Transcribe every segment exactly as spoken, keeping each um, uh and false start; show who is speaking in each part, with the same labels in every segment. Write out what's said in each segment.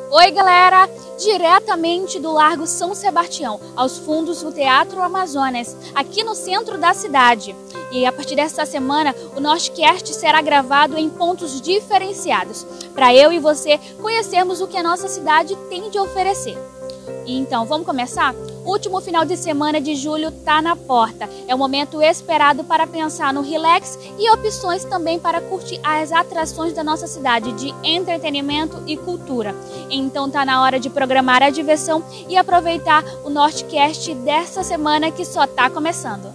Speaker 1: Oi galera, diretamente do Largo São Sebastião, aos fundos do Teatro Amazonas, aqui no centro da cidade. E a partir desta semana, o Nortecast será gravado em pontos diferenciados, para eu e você conhecermos o que a nossa cidade tem de oferecer. Então, vamos começar? O último final de semana de julho está na porta. É o momento esperado para pensar no relax e opções também para curtir as atrações da nossa cidade de entretenimento e cultura. Então está na hora de programar a diversão e aproveitar o Nortecast dessa semana que só está começando.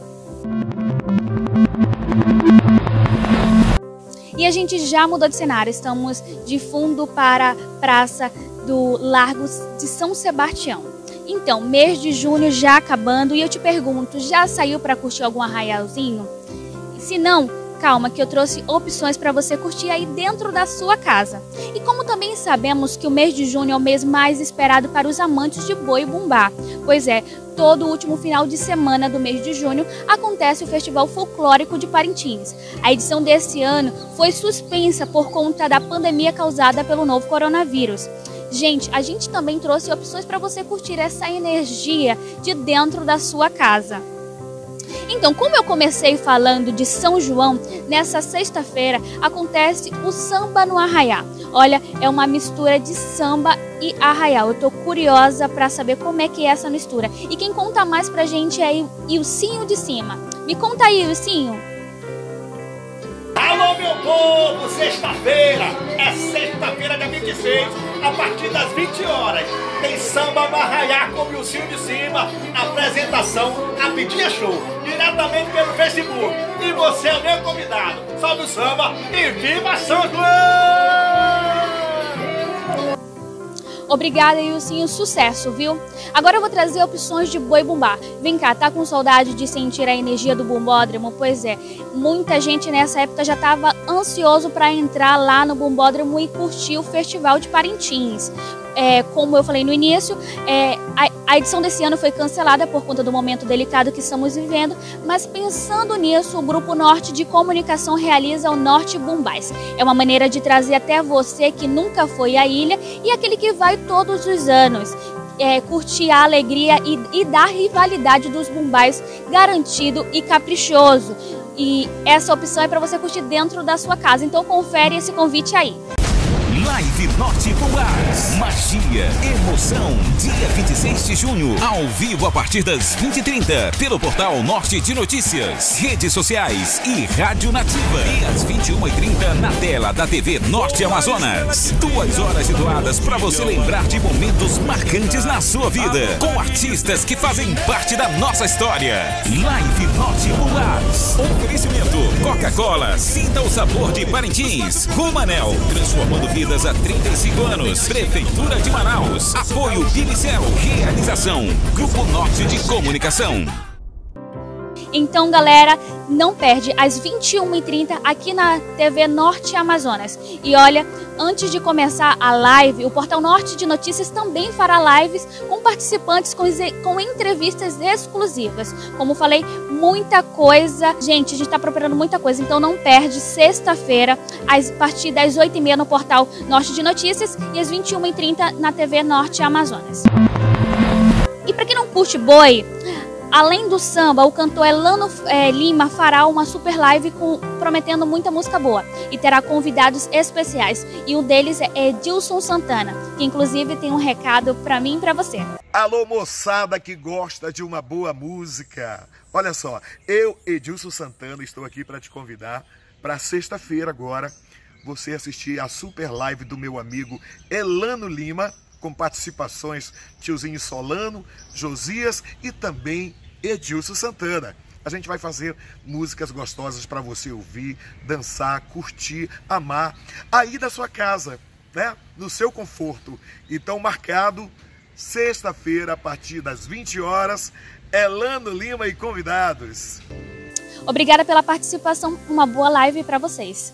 Speaker 1: E a gente já mudou de cenário, estamos de fundo para a praça do Largo de São Sebastião. Então, mês de junho já acabando e eu te pergunto, já saiu para curtir algum arraialzinho? Se não, calma que eu trouxe opções para você curtir aí dentro da sua casa. E como também sabemos que o mês de junho é o mês mais esperado para os amantes de boi bumbá, pois é, todo último final de semana do mês de junho acontece o Festival Folclórico de Parintins. A edição desse ano foi suspensa por conta da pandemia causada pelo novo coronavírus. Gente, a gente também trouxe opções para você curtir essa energia de dentro da sua casa. Então, como eu comecei falando de São João, nessa sexta-feira acontece o Samba no Arraiá. Olha, é uma mistura de samba e arraial. Eu tô curiosa para saber como é que é essa mistura. E quem conta mais pra gente é o Ilcinho de Cima. Me conta aí, Ilcinho.
Speaker 2: Alô, meu povo! Sexta-feira! É sexta-feira, dia vinte e seis, a partir das vinte horas. Tem Samba no Arraiá com o Ilcinho de Cima. Apresentação Rapidinha Show, diretamente pelo Facebook. E você é o meu convidado. Salve o samba e viva São João!
Speaker 1: Obrigada, Ilcinho, sucesso, viu? Agora eu vou trazer opções de boi bumbá. Vem cá, tá com saudade de sentir a energia do bumbódromo? Pois é, muita gente nessa época já estava ansioso para entrar lá no bumbódromo e curtir o Festival de Parintins. É, como eu falei no início, é, a, a edição desse ano foi cancelada por conta do momento delicado que estamos vivendo, mas pensando nisso, o Grupo Norte de Comunicação realiza o Norte Bumbás. É uma maneira de trazer até você que nunca foi à ilha e aquele que vai todos os anos. É, curtir a alegria e, e da rivalidade dos bumbás garantido e caprichoso. E essa opção é para você curtir dentro da sua casa, então confere esse convite aí.
Speaker 3: Live Norte Bumbás. Magia, emoção. Dia vinte e seis de junho. Ao vivo a partir das vinte e trinta. Pelo portal Norte de Notícias, redes sociais e Rádio Nativa. E às vinte e uma e trinta na tela da T V Norte Amazonas. Duas horas de doadas para você lembrar de momentos marcantes na sua vida. Com artistas que fazem parte da nossa história. Live Norte Bumbás. Oferecimento Coca-Cola. Sinta o sabor de Parintins. Romanel. Transformando vidas há trinta e cinco anos. Prefeitura de Manaus. Apoio Bilicel. Realização Grupo Norte de Comunicação.
Speaker 1: Então, galera, não perde às vinte e uma e trinta aqui na T V Norte Amazonas. E olha, antes de começar a live, o Portal Norte de Notícias também fará lives com participantes com, com entrevistas exclusivas. Como falei, muita coisa. Gente, a gente está preparando muita coisa, então não perde sexta-feira, a partir das oito e meia no Portal Norte de Notícias e às vinte e uma e trinta na T V Norte Amazonas. E para quem não curte boi, além do samba, o cantor Elano é, Lima fará uma super live com, prometendo muita música boa e terá convidados especiais. E um deles é Edilson Santana, que inclusive tem um recado para mim e para você.
Speaker 2: Alô, moçada que gosta de uma boa música. Olha só, eu, Edilson Santana, estou aqui para te convidar para sexta-feira agora, você assistir a super live do meu amigo Elano Lima, com participações Tiozinho Solano, Josias e também Edilson Santana. A gente vai fazer músicas gostosas para você ouvir, dançar, curtir, amar, aí da sua casa, né? No seu conforto. Então, marcado, sexta-feira, a partir das vinte horas, Elano Lima e convidados.
Speaker 1: Obrigada pela participação, uma boa live para vocês.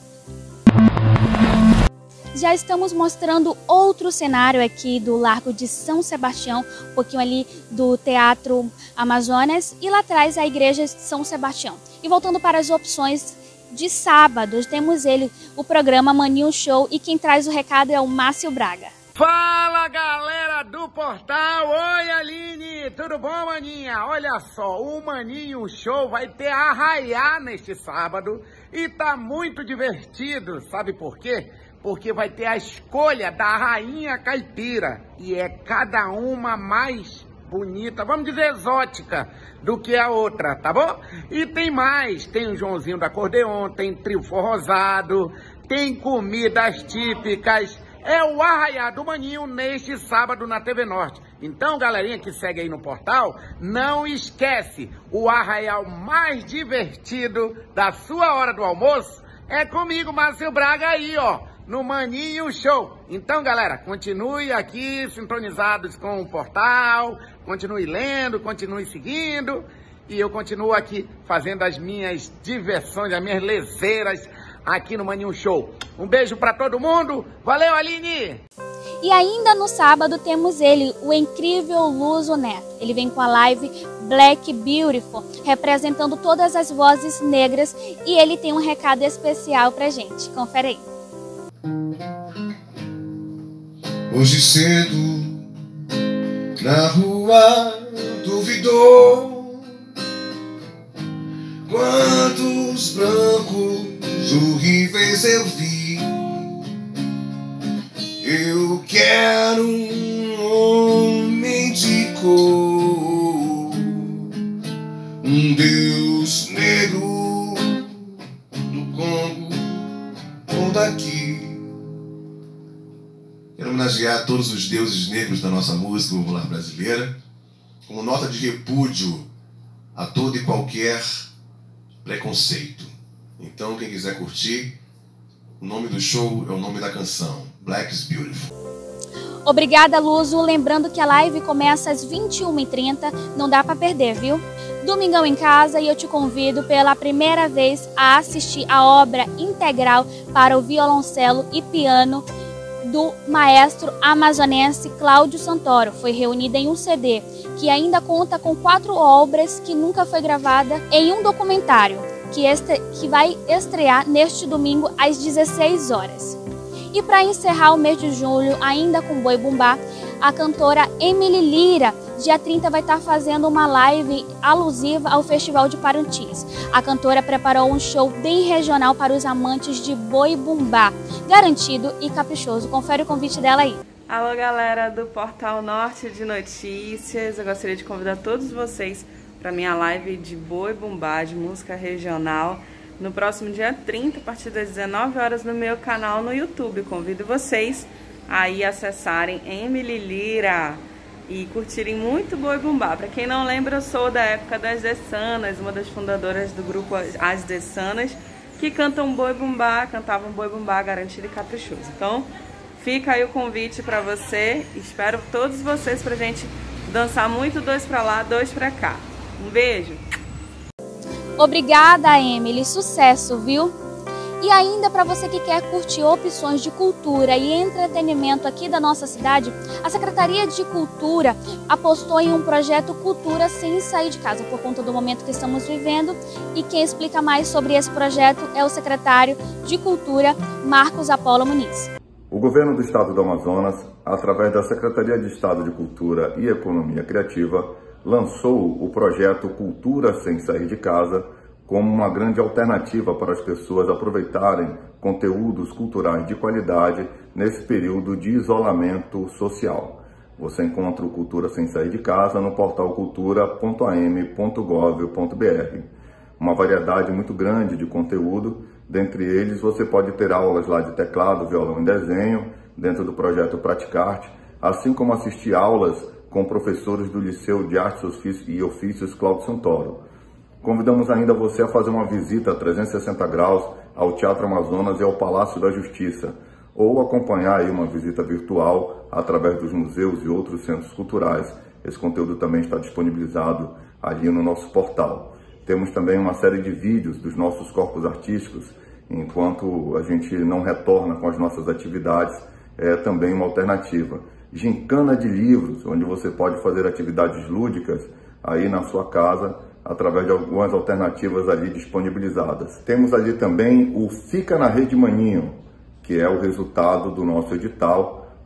Speaker 1: Já estamos mostrando outro cenário aqui do Largo de São Sebastião, um pouquinho ali do Teatro Amazonas e lá atrás a Igreja de São Sebastião. E voltando para as opções de sábado, temos ele, o programa Maninho Show, e quem traz o recado é o Márcio Braga.
Speaker 4: Fala, galera do portal! Oi, Aline! Tudo bom, maninha? Olha só, o Maninho Show vai ter arraiá neste sábado e tá muito divertido. Sabe por quê? Porque vai ter a escolha da rainha caipira e é cada uma mais bonita, vamos dizer exótica, do que a outra, tá bom? E tem mais, tem o Joãozinho do acordeon, tem trio forrosado, tem comidas típicas. É o arraiá do Maninho neste sábado na T V Norte. Então, galerinha que segue aí no portal, não esquece, o arraial mais divertido da sua hora do almoço é comigo, Márcio Braga, aí, ó, no Maninho Show. Então, galera, continue aqui sintonizados com o portal, continue lendo, continue seguindo, e eu continuo aqui fazendo as minhas diversões, as minhas lezeiras aqui no Maninho Show. Um beijo pra todo mundo. Valeu, Aline!
Speaker 1: E ainda no sábado temos ele, o incrível Luso Neto. Ele vem com a live Black Beautiful, representando todas as vozes negras, e ele tem um recado especial pra gente. Confere aí.
Speaker 5: Hoje cedo, na rua, duvidou quantos brancos horríveis eu vi. Eu quero um homem de cor, um Deus negro do Congo ou daqui. Quero homenagear todos os deuses negros da nossa música popular brasileira, como nota de repúdio a todo e qualquer preconceito. Então, quem quiser curtir, o nome do show é o nome da canção, Black is Beautiful.
Speaker 1: Obrigada, Luso. Lembrando que a live começa às vinte e uma e trinta, não dá pra perder, viu? Domingão em casa, e eu te convido pela primeira vez a assistir a obra integral para o violoncelo e piano do maestro amazonense Cláudio Santoro. Foi reunida em um C D, que ainda conta com quatro obras que nunca foi gravada em um documentário, que, este, que vai estrear neste domingo às dezesseis horas. E para encerrar o mês de julho, ainda com Boi Bumbá, a cantora Emily Lira, dia trinta, vai estar fazendo uma live alusiva ao Festival de Parintins. A cantora preparou um show bem regional para os amantes de Boi Bumbá, garantido e caprichoso. Confere o convite dela aí.
Speaker 6: Alô, galera do Portal Norte de Notícias. Eu gostaria de convidar todos vocês para minha live de Boi Bumbá, de música regional, no próximo dia trinta, a partir das dezenove horas, no meu canal no YouTube. Convido vocês a ir acessarem Emily Lira e curtirem muito Boi Bumbá. Para quem não lembra, eu sou da época das Dessanas, uma das fundadoras do grupo As Dessanas, que cantam Boi Bumbá, cantavam Boi Bumbá garantido e caprichoso. Então, fica aí o convite para você. Espero todos vocês pra gente dançar muito dois pra lá, dois pra cá. Um beijo!
Speaker 1: Obrigada, Emily. Sucesso, viu? E ainda para você que quer curtir opções de cultura e entretenimento aqui da nossa cidade, a Secretaria de Cultura apostou em um projeto Cultura Sem Sair de Casa, por conta do momento que estamos vivendo. E quem explica mais sobre esse projeto é o secretário de Cultura, Marcos Apolo Muniz.
Speaker 7: O governo do estado do Amazonas, através da Secretaria de Estado de Cultura e Economia Criativa, lançou o projeto Cultura Sem Sair de Casa como uma grande alternativa para as pessoas aproveitarem conteúdos culturais de qualidade nesse período de isolamento social. Você encontra o Cultura Sem Sair de Casa no portal cultura ponto a m ponto gov ponto b r. Uma variedade muito grande de conteúdo, dentre eles você pode ter aulas lá de teclado, violão e desenho, dentro do projeto Praticarte, assim como assistir aulas com professores do Liceu de Artes e Ofícios Cláudio Santoro. Convidamos ainda você a fazer uma visita a trezentos e sessenta graus ao Teatro Amazonas e ao Palácio da Justiça, ou acompanhar aí uma visita virtual através dos museus e outros centros culturais. Esse conteúdo também está disponibilizado ali no nosso portal. Temos também uma série de vídeos dos nossos corpos artísticos, enquanto a gente não retorna com as nossas atividades, é também uma alternativa. Gincana de livros, onde você pode fazer atividades lúdicas aí na sua casa, através de algumas alternativas ali disponibilizadas. Temos ali também o Fica na Rede Maninho, que é o resultado do nosso edital,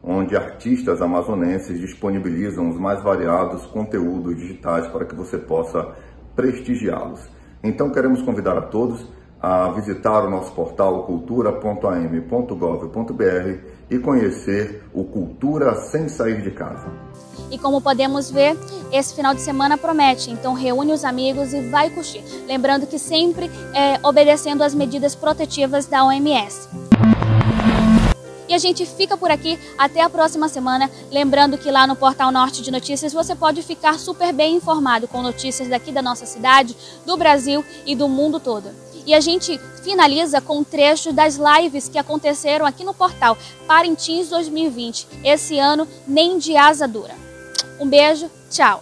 Speaker 7: onde artistas amazonenses disponibilizam os mais variados conteúdos digitais para que você possa prestigiá-los. Então queremos convidar a todos a visitar o nosso portal cultura ponto a m ponto gov ponto b r e conhecer o Cultura Sem Sair de Casa.
Speaker 1: E como podemos ver, esse final de semana promete, então reúne os amigos e vai curtir. Lembrando que sempre é, obedecendo às medidas protetivas da O M S. E a gente fica por aqui até a próxima semana. Lembrando que lá no Portal Norte de Notícias você pode ficar super bem informado com notícias daqui da nossa cidade, do Brasil e do mundo todo. E a gente finaliza com um trecho das lives que aconteceram aqui no portal Parintins dois mil e vinte. Esse ano, nem de asa dura. Um beijo, tchau.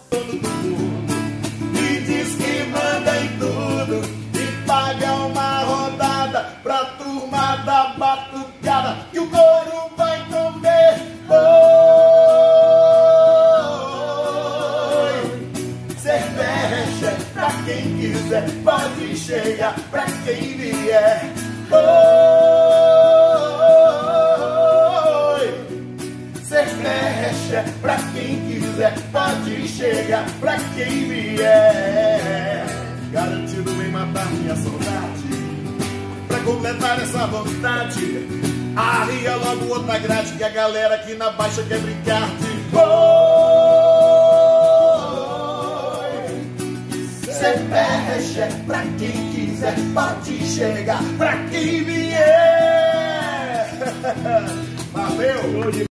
Speaker 8: E diz que manda em tudo e paga uma rodada pra turma da batucada que o couro vai comer. Oi, cerveja pra quem quiser, pode chegar pra quem vier. Oi, cerveja pra quem quiser, pode chegar pra quem vier. Garantido em matar minha saudade, pra completar essa vontade, arria logo outra grade que a galera aqui na Baixa quer brincar de oi. Cerveja pra quem quiser, pode chegar pra quem vier. Valeu!